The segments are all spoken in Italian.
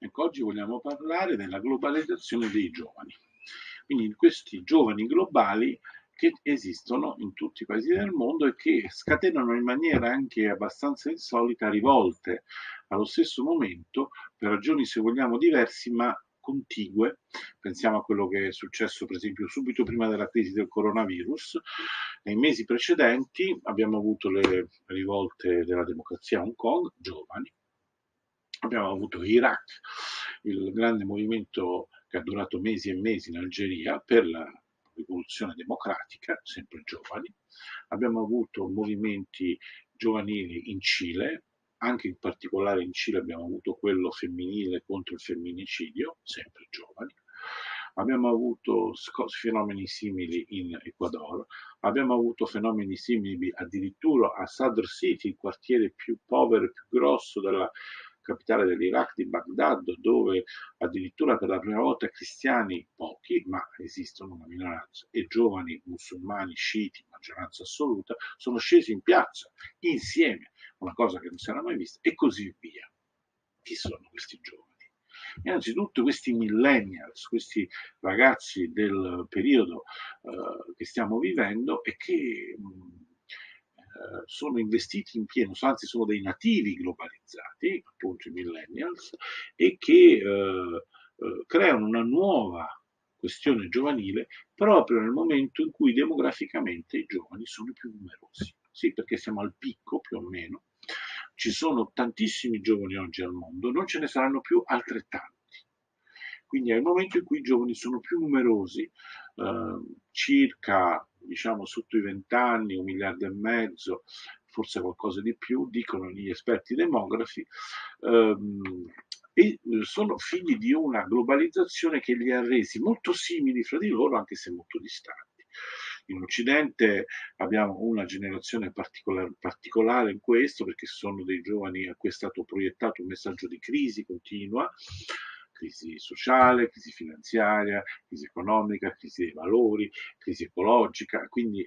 Ecco, oggi vogliamo parlare della globalizzazione dei giovani, quindi di questi giovani globali che esistono in tutti i paesi del mondo e che scatenano in maniera anche abbastanza insolita rivolte allo stesso momento, per ragioni se vogliamo diverse ma contigue. Pensiamo a quello che è successo per esempio subito prima della crisi del coronavirus. Nei mesi precedenti abbiamo avuto le rivolte della democrazia a Hong Kong, giovani. Abbiamo avuto Iraq, il grande movimento che ha durato mesi e mesi in Algeria per la rivoluzione democratica, sempre giovani. Abbiamo avuto movimenti giovanili in Cile, anche in particolare in Cile abbiamo avuto quello femminile contro il femminicidio, sempre giovani. Abbiamo avuto fenomeni simili in Ecuador, abbiamo avuto fenomeni simili addirittura a Sadr City, il quartiere più povero e più grosso della capitale dell'Iraq, di Baghdad, dove addirittura per la prima volta cristiani, pochi, ma esistono una minoranza, e giovani musulmani sciiti, maggioranza assoluta, sono scesi in piazza insieme, una cosa che non si era mai vista, e così via. Chi sono questi giovani? Innanzitutto questi millennials, questi ragazzi del periodo che stiamo vivendo e che sono investiti in pieno, anzi sono dei nativi globalizzati, appunto i millennials, e che creano una nuova questione giovanile proprio nel momento in cui demograficamente i giovani sono più numerosi. Sì, perché siamo al picco più o meno, ci sono tantissimi giovani oggi al mondo, non ce ne saranno più altrettanti. Quindi è il momento in cui i giovani sono più numerosi, circa diciamo sotto i 20 anni, 1,5 miliardi, forse qualcosa di più, dicono gli esperti demografi, e sono figli di una globalizzazione che li ha resi molto simili fra di loro, anche se molto distanti. In Occidente abbiamo una generazione particolare in questo, perché sono dei giovani a cui è stato proiettato un messaggio di crisi continua, crisi sociale, crisi finanziaria, crisi economica, crisi dei valori, crisi ecologica, quindi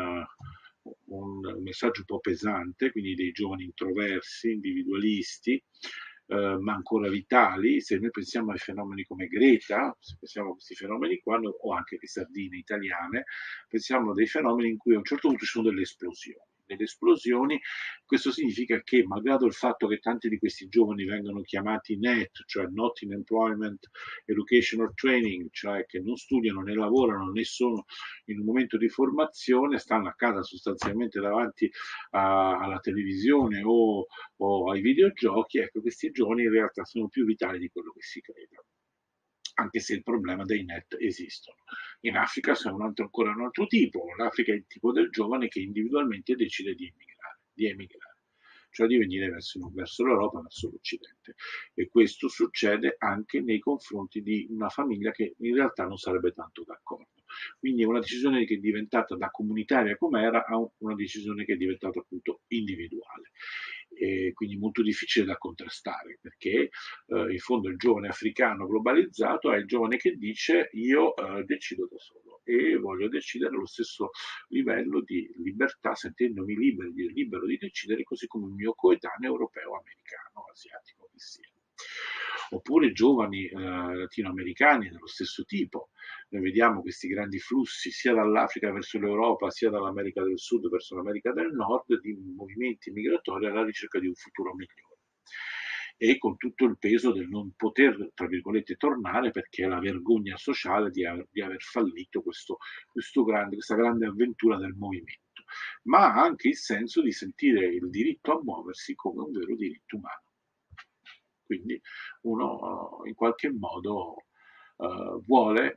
un messaggio un po' pesante, quindi dei giovani introversi, individualisti, ma ancora vitali. Se noi pensiamo ai fenomeni come Greta, se pensiamo a questi fenomeni qua, o anche le sardine italiane, pensiamo a dei fenomeni in cui a un certo punto ci sono delle esplosioni. Delle esplosioni, questo significa che, malgrado il fatto che tanti di questi giovani vengono chiamati NEET, cioè Not in Employment, Education or Training, cioè che non studiano né lavorano né sono in un momento di formazione, stanno a casa sostanzialmente davanti alla televisione o ai videogiochi, ecco, questi giovani in realtà sono più vitali di quello che si crede, anche se il problema dei net esistono. In Africa sono ancora un altro tipo, l'Africa è il tipo del giovane che individualmente decide di emigrare, cioè di venire verso l'Europa, verso l'Occidente. E questo succede anche nei confronti di una famiglia che in realtà non sarebbe tanto d'accordo. Quindi è una decisione che è diventata da comunitaria com'era a una decisione che è diventata appunto individuale. E quindi molto difficile da contrastare, perché in fondo il giovane africano globalizzato è il giovane che dice io decido da solo e voglio decidere allo stesso livello di libertà, sentendomi libero di decidere, così come il mio coetaneo europeo, americano, asiatico che sia. Oppure giovani latinoamericani dello stesso tipo. Noi vediamo questi grandi flussi sia dall'Africa verso l'Europa, sia dall'America del Sud verso l'America del Nord, di movimenti migratori alla ricerca di un futuro migliore. E con tutto il peso del non poter, tra virgolette, tornare, perché è la vergogna sociale di aver fallito questa grande avventura del movimento, ma anche il senso di sentire il diritto a muoversi come un vero diritto umano. Quindi uno in qualche modo vuole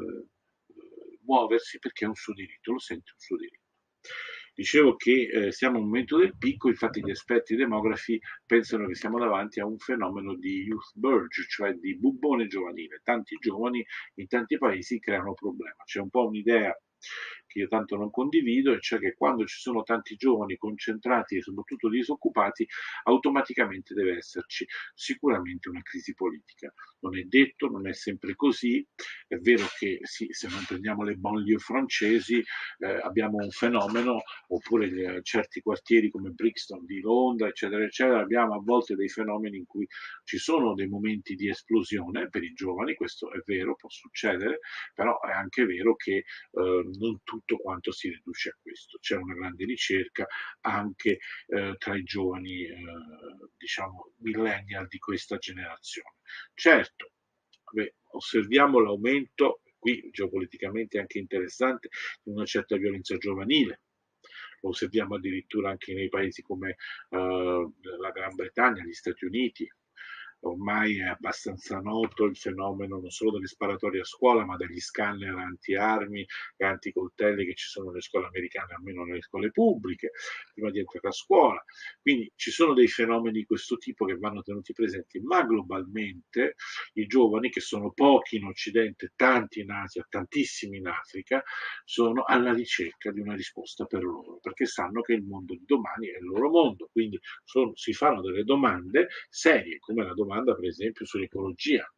muoversi perché è un suo diritto, lo sente un suo diritto. Dicevo che siamo a un momento del picco, infatti gli esperti demografi pensano che siamo davanti a un fenomeno di youth burge, cioè di bubbone giovanile. Tanti giovani in tanti paesi creano problema. C'è un po' un'idea che io tanto non condivido, e cioè che quando ci sono tanti giovani concentrati e soprattutto disoccupati, automaticamente deve esserci sicuramente una crisi politica. Non è detto, non è sempre così, è vero che sì, se non prendiamo le banlieue francesi abbiamo un fenomeno, oppure certi quartieri come Brixton di Londra, eccetera, eccetera, abbiamo a volte dei fenomeni in cui ci sono dei momenti di esplosione per i giovani, questo è vero, può succedere, però è anche vero che non tutto quanto si riduce a questo. C'è una grande ricerca anche tra i giovani, diciamo, millennial di questa generazione. Certo, osserviamo l'aumento, qui geopoliticamente anche interessante, di una certa violenza giovanile. Lo osserviamo addirittura anche nei paesi come la Gran Bretagna, gli Stati Uniti. Ormai è abbastanza noto il fenomeno non solo delle sparatorie a scuola, ma degli scanner anti-armi e anticoltelli che ci sono nelle scuole americane, almeno nelle scuole pubbliche, prima di entrare a scuola. Quindi ci sono dei fenomeni di questo tipo che vanno tenuti presenti, ma globalmente i giovani, che sono pochi in Occidente, tanti in Asia, tantissimi in Africa, sono alla ricerca di una risposta per loro, perché sanno che il mondo di domani è il loro mondo, quindi si fanno delle domande serie, come la domanda per esempio sull'ecologia.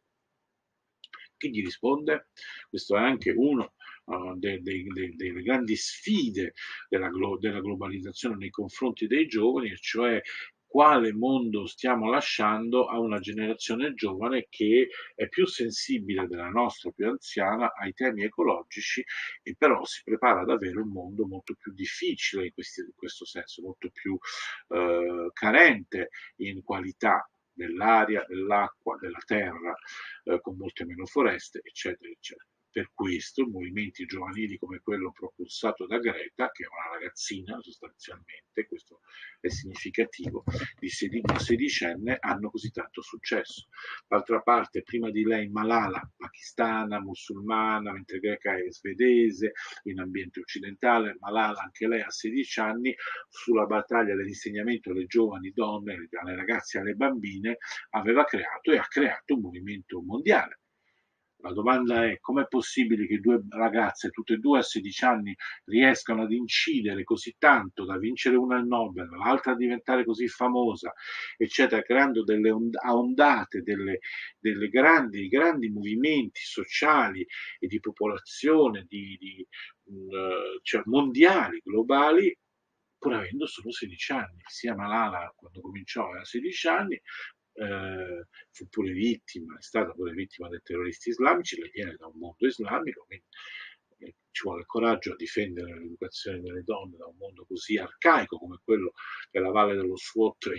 Chi gli risponde? Questo è anche uno delle grandi sfide della globalizzazione nei confronti dei giovani, e cioè quale mondo stiamo lasciando a una generazione giovane che è più sensibile della nostra, più anziana, ai temi ecologici, e però si prepara ad avere un mondo molto più difficile in questo senso, molto più carente in qualità dell'aria, dell'acqua, della terra, con molte meno foreste, eccetera, eccetera. Per questo movimenti giovanili come quello propulsato da Greta, che è una ragazzina sostanzialmente, questo è significativo, una sedicenne, hanno così tanto successo. D'altra parte, prima di lei Malala, pakistana, musulmana, mentre Greta è svedese, in ambiente occidentale, Malala anche lei a 16 anni, sulla battaglia dell'insegnamento alle giovani donne, alle ragazze e alle bambine, aveva creato e ha creato un movimento mondiale. La domanda è: com'è possibile che due ragazze, tutte e due a 16 anni, riescano ad incidere così tanto da vincere una al Nobel, l'altra a diventare così famosa, eccetera, creando delle ondate, grandi movimenti sociali e di popolazione, cioè mondiali, globali, pur avendo solo 16 anni. Sia Malala, quando cominciò, aveva 16 anni, fu pure vittima, è stata pure vittima dei terroristi islamici, lei viene da un mondo islamico, quindi ci vuole coraggio a difendere l'educazione delle donne da un mondo così arcaico come quello della Valle dello Swat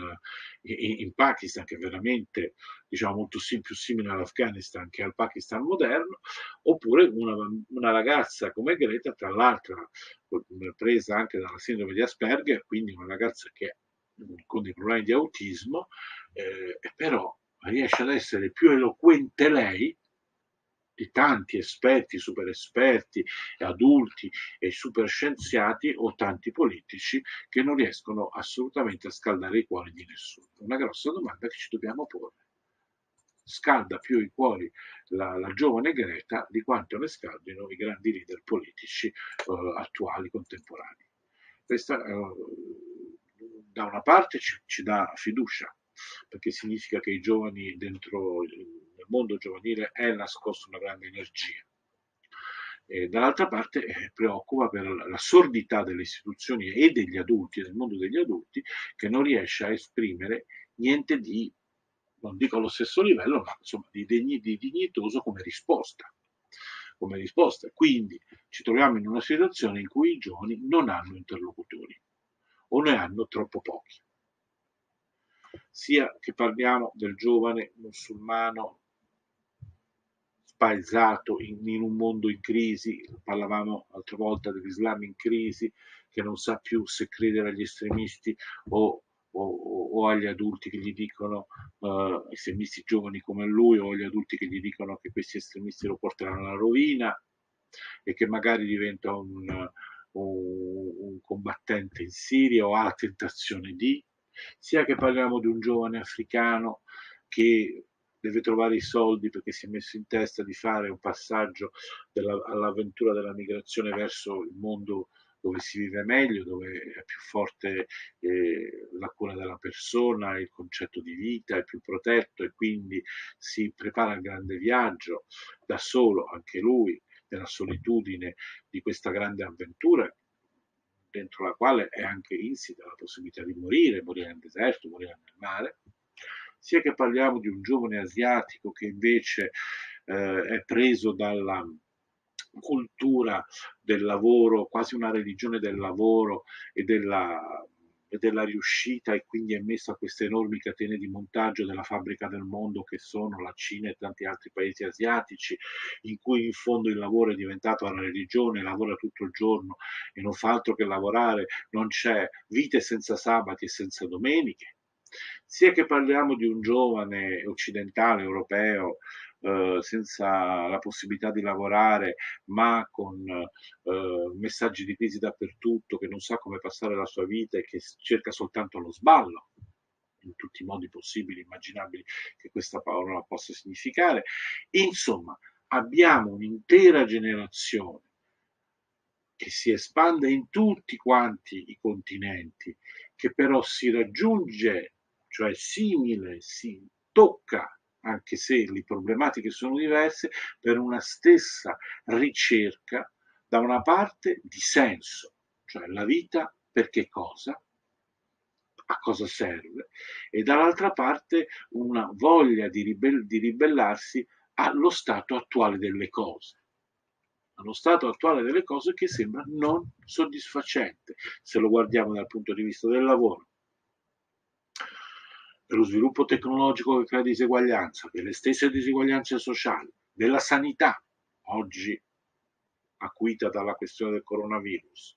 in Pakistan, che è veramente, diciamo, molto più simile all'Afghanistan che al Pakistan moderno, oppure una ragazza come Greta, tra l'altro presa anche dalla sindrome di Asperger, quindi una ragazza che con dei problemi di autismo, però riesce ad essere più eloquente lei di tanti esperti, super esperti, adulti e super scienziati, o tanti politici che non riescono assolutamente a scaldare i cuori di nessuno. Una grossa domanda che ci dobbiamo porre. Scalda più i cuori la giovane Greta di quanto ne scaldino i grandi leader politici attuali, contemporanei. Questa da una parte ci dà fiducia, perché significa che i giovani dentro nel mondo giovanile è nascosta una grande energia. E dall'altra parte preoccupa per la sordità delle istituzioni e degli adulti, del mondo degli adulti, che non riesce a esprimere niente di, non dico allo stesso livello, ma insomma di dignitoso come risposta. Come risposta. Quindi ci troviamo in una situazione in cui i giovani non hanno interlocutori, o ne hanno troppo pochi. Sia che parliamo del giovane musulmano spaesato in un mondo in crisi, parlavamo l'altra volta dell'Islam in crisi, che non sa più se credere agli estremisti o agli adulti che gli dicono, estremisti giovani come lui, o agli adulti che gli dicono che questi estremisti lo porteranno alla rovina, e che magari diventa un combattente in Siria, o ha la tentazione di, sia che parliamo di un giovane africano che deve trovare i soldi perché si è messo in testa di fare un passaggio all'avventura della migrazione verso il mondo dove si vive meglio, dove è più forte la cura della persona, il concetto di vita è più protetto e quindi si prepara al grande viaggio da solo, anche lui, nella solitudine di questa grande avventura dentro la quale è anche insita la possibilità di morire nel deserto, morire nel mare, sia che parliamo di un giovane asiatico che invece è preso dalla cultura del lavoro, quasi una religione del lavoro e della riuscita, e quindi è messo a queste enormi catene di montaggio della fabbrica del mondo che sono la Cina e tanti altri paesi asiatici, in cui in fondo il lavoro è diventato una religione, lavora tutto il giorno e non fa altro che lavorare, non c'è vite senza sabati e senza domeniche, sia che parliamo di un giovane occidentale, europeo, senza la possibilità di lavorare, ma con messaggi di crisi dappertutto, che non sa come passare la sua vita e che cerca soltanto lo sballo, in tutti i modi possibili e immaginabili che questa parola possa significare. Insomma, abbiamo un'intera generazione che si espande in tutti quanti i continenti, che però si raggiunge, cioè simile, si tocca, anche se le problematiche sono diverse, per una stessa ricerca, da una parte, di senso, cioè la vita per che cosa, a cosa serve, e dall'altra parte una voglia di ribellarsi allo stato attuale delle cose. Allo stato attuale delle cose che sembra non soddisfacente, se lo guardiamo dal punto di vista del lavoro, dello sviluppo tecnologico che crea diseguaglianza, delle stesse diseguaglianze sociali, della sanità, oggi acuita dalla questione del coronavirus,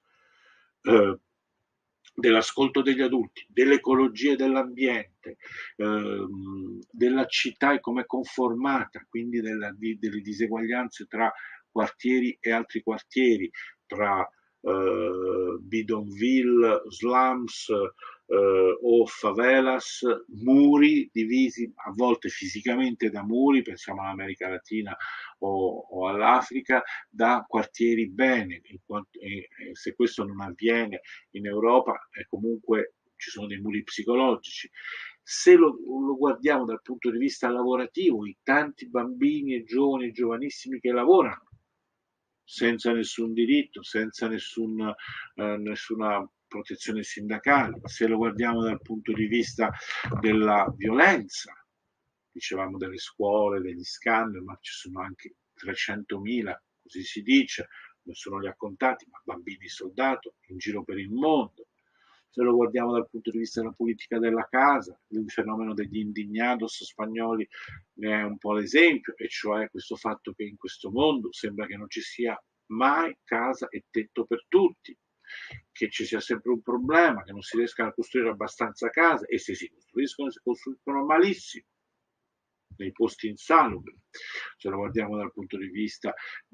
dell'ascolto degli adulti, dell'ecologia e dell'ambiente, della città e come è conformata, quindi delle diseguaglianze tra quartieri e altri quartieri, tra bidonville, slums o favelas, muri divisi a volte fisicamente da muri, pensiamo all'America Latina o all'Africa, da quartieri bene, se questo non avviene in Europa comunque ci sono dei muri psicologici. Se lo guardiamo dal punto di vista lavorativo, i tanti bambini e giovani, giovanissimi che lavorano senza nessun diritto, senza nessuna protezione sindacale, se lo guardiamo dal punto di vista della violenza, dicevamo delle scuole, degli scandali, ma ci sono anche 300.000, così si dice, nessuno li ha contati, ma bambini soldato in giro per il mondo. Se lo guardiamo dal punto di vista della politica della casa, il fenomeno degli indignados spagnoli ne è un po' l'esempio, e cioè questo fatto che in questo mondo sembra che non ci sia mai casa e tetto per tutti, che ci sia sempre un problema, che non si riescano a costruire abbastanza case, e se si costruiscono si costruiscono malissimo, nei posti insalubri. Se lo guardiamo dal punto di vista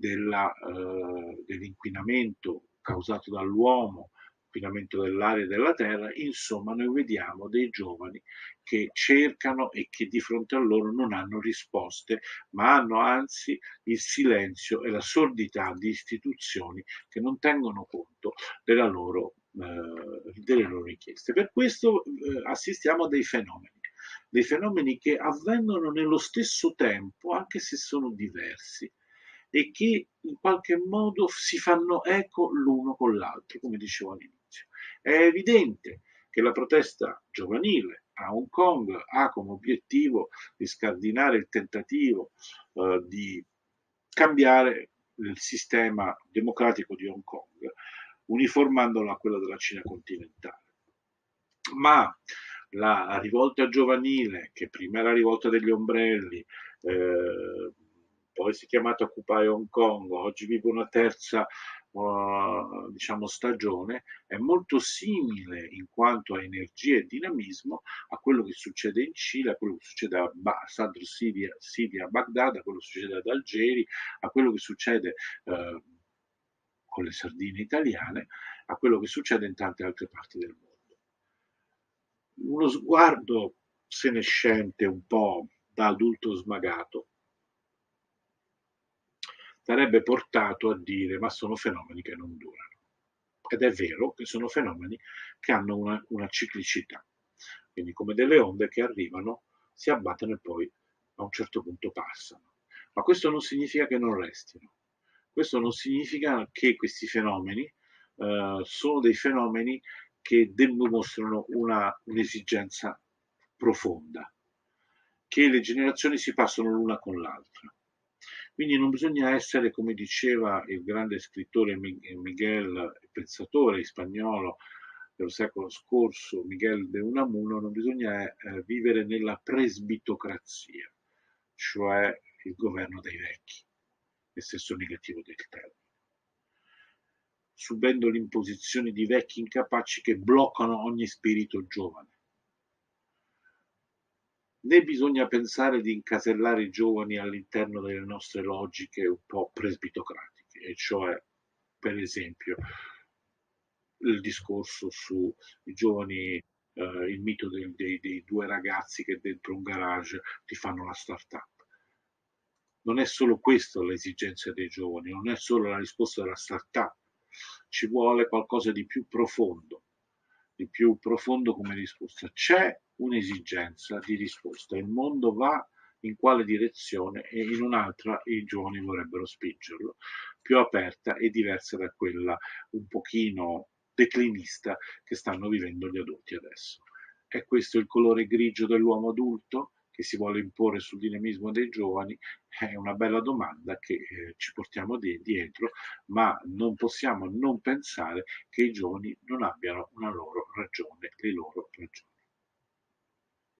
dell'inquinamento causato dall'uomo, inquinamento dell'aria e della terra, insomma noi vediamo dei giovani che cercano e che di fronte a loro non hanno risposte, ma hanno anzi il silenzio e la sordità di istituzioni che non tengono conto delle loro richieste. Per questo assistiamo a dei fenomeni che avvengono nello stesso tempo, anche se sono diversi, e che in qualche modo si fanno eco l'uno con l'altro, come dicevo all'inizio. È evidente che la protesta giovanile a Hong Kong ha come obiettivo di scardinare il tentativo di cambiare il sistema democratico di Hong Kong, uniformandolo a quello della Cina continentale. Ma la rivolta giovanile, che prima era la rivolta degli ombrelli, poi si è chiamata Occupy Hong Kong, oggi vive una terza diciamo stagione, è molto simile in quanto a energia e dinamismo a quello che succede in Cile, a quello che succede a Sadr Sidi a Baghdad, a quello che succede ad Algeri, a quello che succede con le sardine italiane, a quello che succede in tante altre parti del mondo. Uno sguardo senescente un po' da adulto smagato, sarebbe portato a dire ma sono fenomeni che non durano. Ed è vero che sono fenomeni che hanno una ciclicità, quindi come delle onde che arrivano, si abbattono e poi a un certo punto passano. Ma questo non significa che non restino, questo non significa che questi fenomeni sono dei fenomeni che dimostrano un'esigenza profonda, che le generazioni si passano l'una con l'altra. Quindi non bisogna essere, come diceva il grande scrittore Miguel, pensatore spagnolo del secolo scorso, Miguel de Unamuno, non bisogna vivere nella presbitocrazia, cioè il governo dei vecchi, nel senso negativo del termine, subendo l'imposizione di vecchi incapaci che bloccano ogni spirito giovane. Né bisogna pensare di incasellare i giovani all'interno delle nostre logiche un po' presbitocratiche, e cioè, per esempio, il discorso sui giovani, il mito dei due ragazzi che dentro un garage ti fanno la start-up. Non è solo questo l'esigenza dei giovani, non è solo la risposta della start-up, ci vuole qualcosa di più profondo come risposta. C'è un'esigenza di risposta, il mondo va in quale direzione e in un'altra i giovani vorrebbero spingerlo, più aperta e diversa da quella un pochino declinista che stanno vivendo gli adulti adesso. È questo il colore grigio dell'uomo adulto che si vuole imporre sul dinamismo dei giovani? È una bella domanda che ci portiamo dietro, ma non possiamo non pensare che i giovani non abbiano una loro ragione, le loro ragioni.